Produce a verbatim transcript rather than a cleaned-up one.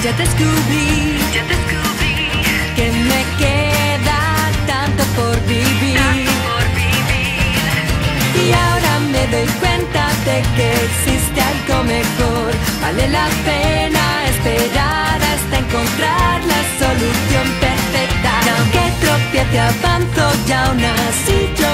Ya descubrí, ya descubrí que me queda tanto por vivir. tanto por vivir. Y ahora me doy cuenta de que existe algo mejor. Vale la pena esperar hasta encontrar la solución perfecta. Y aunque tropiece avanzo, ya aún así yo